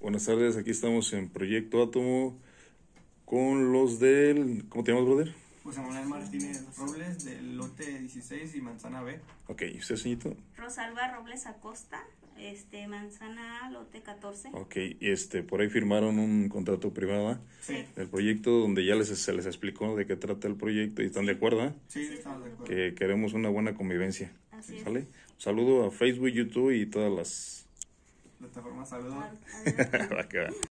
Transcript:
Buenas tardes, aquí estamos en Proyecto Átomo con los del... ¿Cómo te llamas, brother? José Manuel Martínez Robles, del lote 16 y manzana B. Ok, ¿y usted, señorito? Rosalba Robles Acosta, manzana lote 14. Ok, y por ahí firmaron un contrato privado, ¿ah? Sí. Del proyecto donde ya se les explicó de qué trata el proyecto y están de acuerdo, ¿ah? Sí, estamos de acuerdo. Que queremos una buena convivencia. Así es. ¿Sale? Un saludo a Facebook, YouTube y todas las... Plataforma Saludos. Adelante. Va que va.